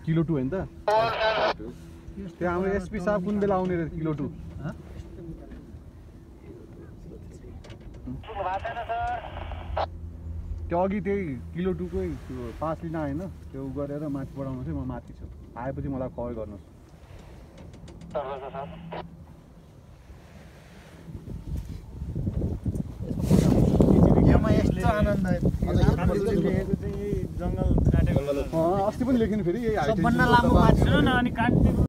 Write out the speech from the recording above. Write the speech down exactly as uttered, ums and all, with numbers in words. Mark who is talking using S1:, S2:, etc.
S1: kilo two हैन त त्यहाँ हाम्रो एसपी साहब कुन बेला आउने रे किलो टू त्यो अघि त्यही किलो टू कै त्यो पाँच लिन आएन त्यो गरेर माथि बढाउनु चाहिँ म माथि छु आएपछि मलाई कल गर्नुहोस्
S2: यसमा यस्तो आनन्द
S3: जंगल काटेको
S1: अस्ति पनि लेखिनु फेरि यही
S2: सबभन्दा लामो माथि